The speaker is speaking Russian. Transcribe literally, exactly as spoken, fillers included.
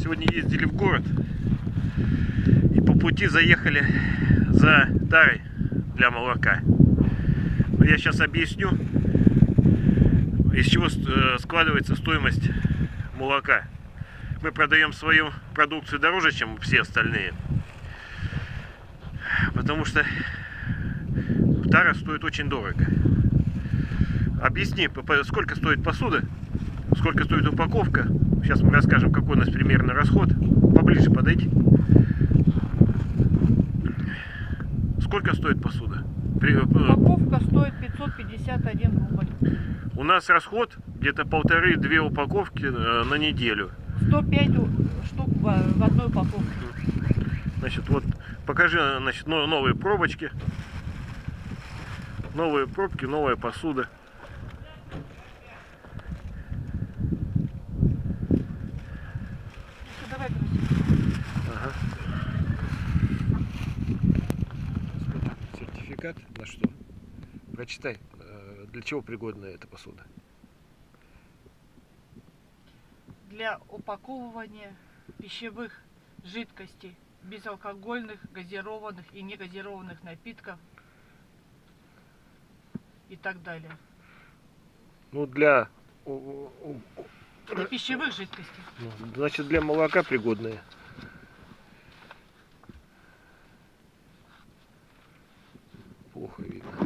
Сегодня ездили в город и по пути заехали за тарой для молока. Но я сейчас объясню, из чего складывается стоимость молока. Мы продаем свою продукцию дороже, чем все остальные, потому что тара стоит очень дорого. Объясни, сколько стоит посуда, сколько стоит упаковка. Сейчас мы расскажем, какой у нас примерно расход. Поближе подойти. Сколько стоит посуда? Упаковка стоит пятьсот пятьдесят один рубль. У нас расход где-то полторы-две упаковки на неделю. сто пять штук в одной упаковке. Значит, вот покажи, значит, новые пробочки. Новые пробки, новая посуда. Давай, ага. Сертификат на что? Прочитай, для чего пригодна эта посуда? Для упаковывания пищевых жидкостей, безалкогольных, газированных и негазированных напитков и так далее. Ну, для... Для пищевых жидкостей. Значит, для молока пригодные. Плохо видно.